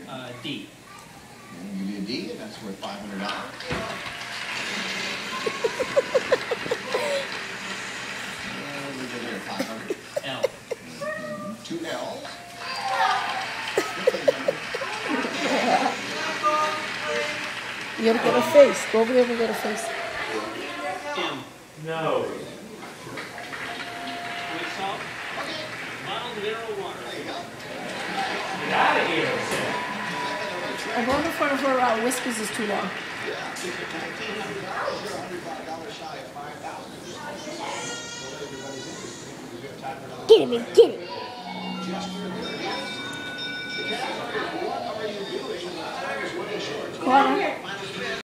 D. And give you a D, and that's worth $500. We go here, 500. L. 2 L's. You gotta get a face. Go over there and get a face. M. No. White salt. Bottled mineral water. There you go. Get out of here. I'm going in front of her whiskers is too long. Yeah, $1,900. You're $105 shy of 5,000. Get him, get him. What are you doing? The time is running short. Come on.